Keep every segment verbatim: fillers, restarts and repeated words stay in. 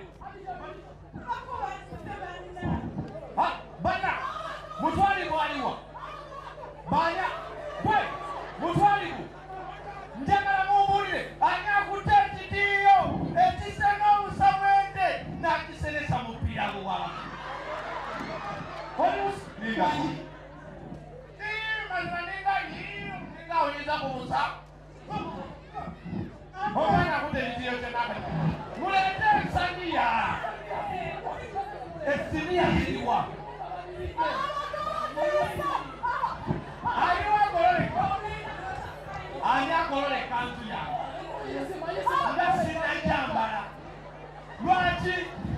Ha, bana. Mutwali bwaliwa. Bana. Kwe. Mutwali bu. Njagala mubulire. Anya kutechi diyo. Etisena usamwende. Na kisenesa mupira buwala. Holy Ninga. Ninga, ninga, ninga, uliza kubusa. Homana kutelizio tenaka. Mulete Sania. Esinia hiliwa. Ayuwa kolole. Anya kolole kantu ya. Nga sina jambara. Lwachi.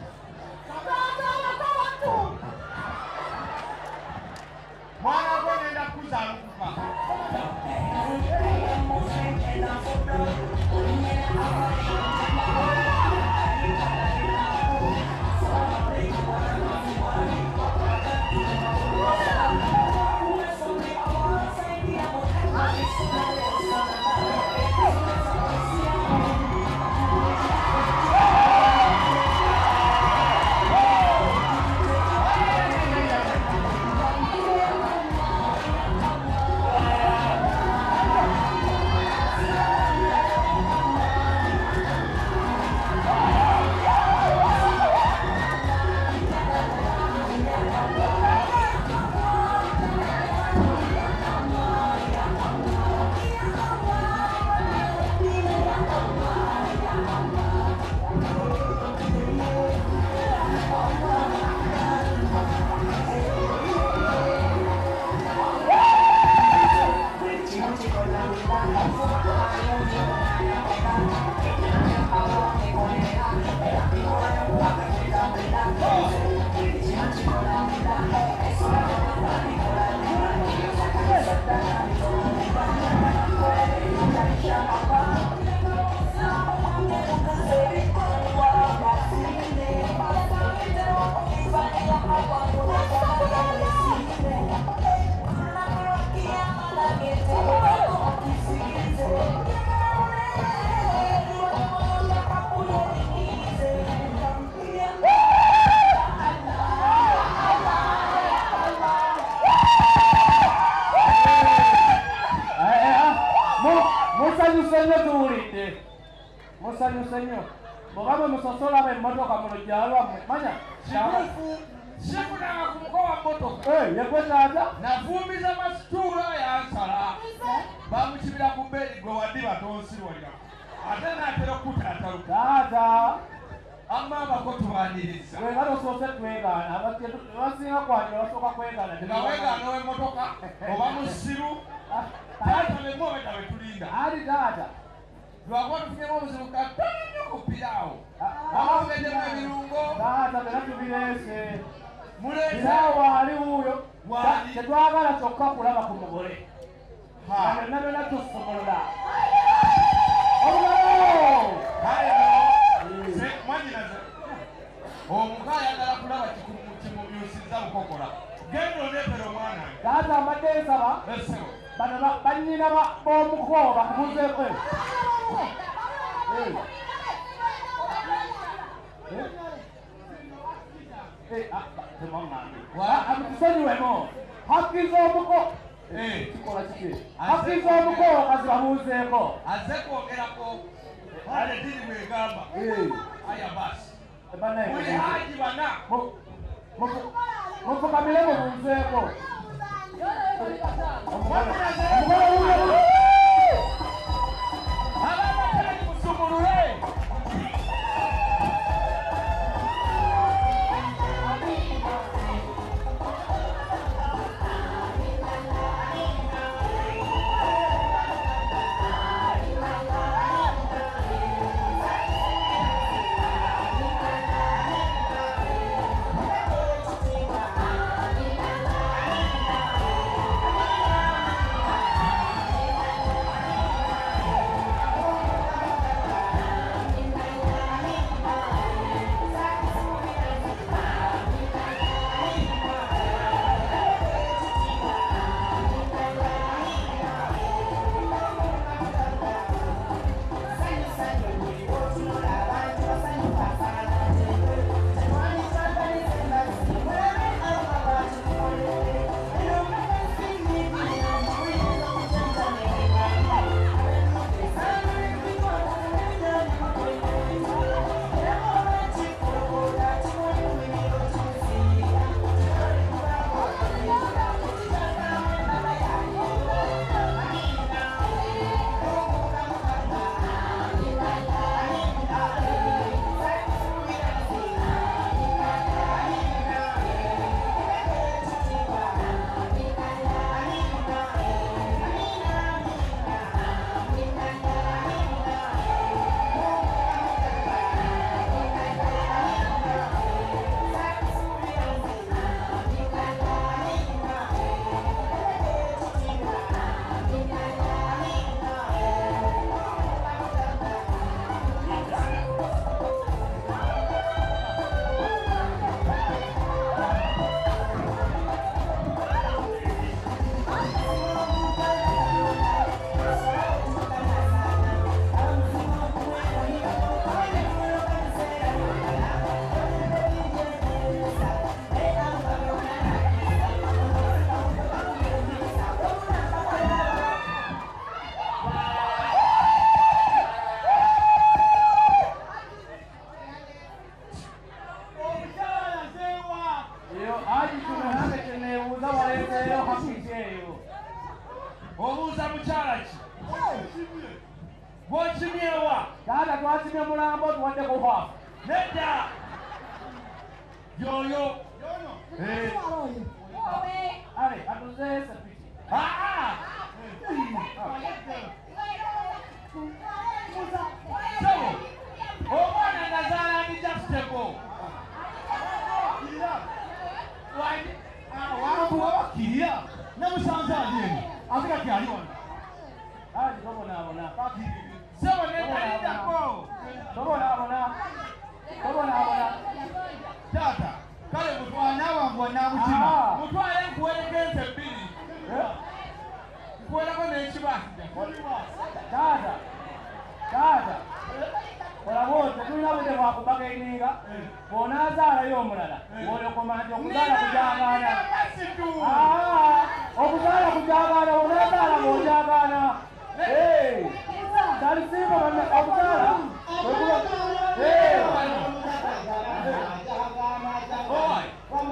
Mwana kwa nenda kuza lukufa. Señor, mugabo musosola be motoka mu lujalo manya shibufu shikuna kumkoa motoka eh yakwenda ata navumiza masitura ya ansala bamuchibira kumbeli gwe wadiba tonsi walira ate natero kutataruka ata amma abakotu baniriza we ngalo sose twegana abati basinga kwanje basoka kwegana ngawega nowe motoka oba musiru tata le mowe tawe tulinda ali data Lwakwa tufike mo buzibu katono kupirao. Aba ngende mu birungo. Data bera tubirese. Mulete sawa ali uyo. Wali tetwagala kyokka kulaba ku mugole. Ha. Nana nana tusomolola. Oh! Hayo. Se mwanyina ze. Omukaya ndala kulaba kikumuti mu byusiza bukokola. Gendo nepero mwana. Data amadde saba. Esebo. Bana banyina ba bomuko bakubuze kwe. Hey. Hey, ah, demang nani. Wah, am kusani wemo. Hakizo muko. Eh, tukola chike. Hakizo muko kazibamuze ko. Azeko erako. Ale dini mwegamba. Eh, aya basi. Bana hiyo. Mwe haji bana. Mo mo mo kamile mo muzeko. Mwachimiewa. Dada twachimie mulambo tuwande kuhafu. Nenda. Yo yo. Eh. Ale, atuzese piti. Ah ah. Sabo. Omwana nazala ni justable. Why? Ah, wangu wakiria. Na musanza ndiye. Afika kiali wana. Ah, ndogo na wana. Paki. Sabo nenda nenda ko. Ndogo na wana. Ndogo na wana. Tata. Kale mutwana wangu na mutima. Mutwale kuwelekeze mbili. Eh? Kuwela ko nechibasi. Tata. Tata. Wala wote tulina bwe bakubaga ininga. Bona azala yo mulala. Wole komanda okuzala kujagana. Ah, okuzala kujagana, onazala kujagana. Eh. Dali sipo bana okuzala. Eh. Boy,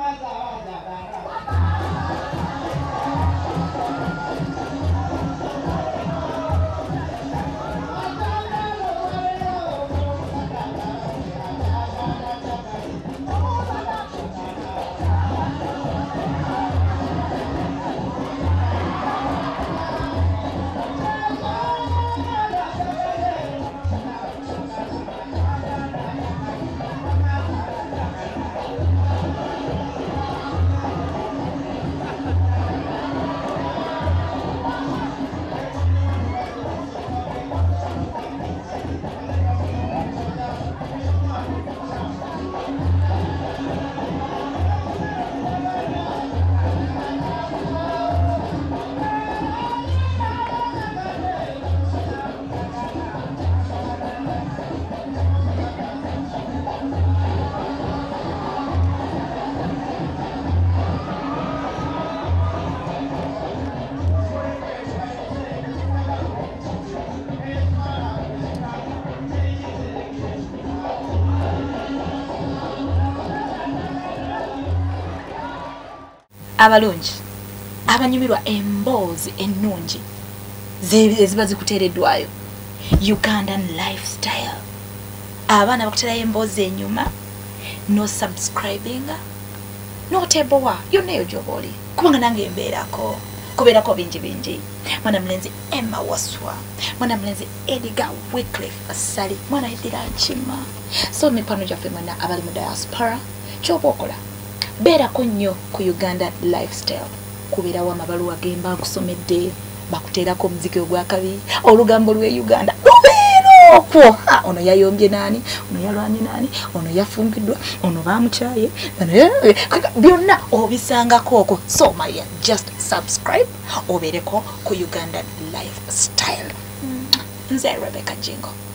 abalungi abanyumirwa emboozi ennungi ziba zikuteereddwayo Ugandan lifestyle abaana bakuterayo emboozi enyuma no subscribing no tebowa yonna eyo gy'oba oli kubanga nange mbeerako kubeerako bingi bingi mwana mulenzi Emma Waswa mwana mulenzi Edgar Wycliffe Asali mwana Edira Nchima so mipano gyaffe mwena abali mu diaspora ky'oba okola beerako nnyo ku Uganda lifestyle kubeerawo amabaluwa gemba nkusomedde bakuteerako omuziki ogwakabi olugambo lw'e Uganda lubeera okwo ono yayombye nani ono yalwanye nani ono yafungiddwa ono bamukyaye byonna obisangako okwo so Maria just subscribe obeereko ku Uganda lifestyle nze Rebecca Jingo.